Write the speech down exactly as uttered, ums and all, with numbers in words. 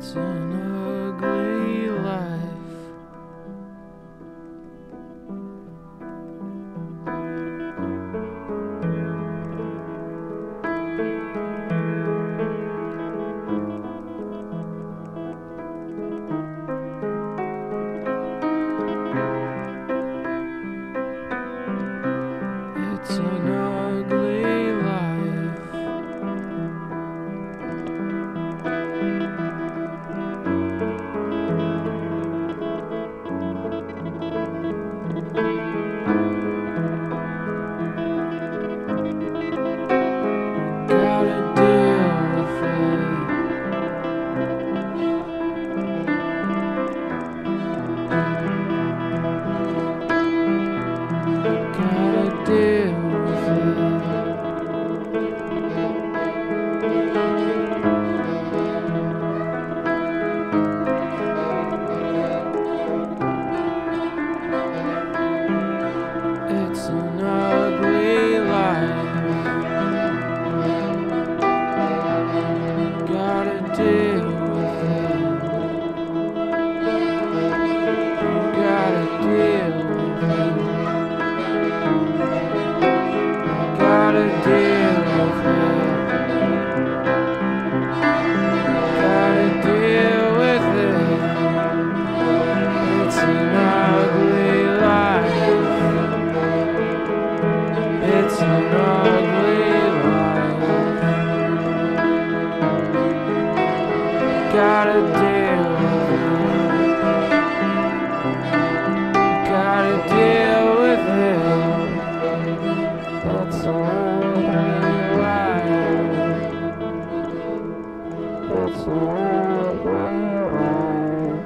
It's an ugly life. It's an ugly life. Gotta deal with it. Gotta deal with it. It's an ugly life. Gotta deal with it. Gotta deal with it. Gotta deal with it. Gotta deal with it. It's an ugly life. It's an ugly life. Gotta deal with it. Gotta deal with it. That's an ugly life. That's an ugly life.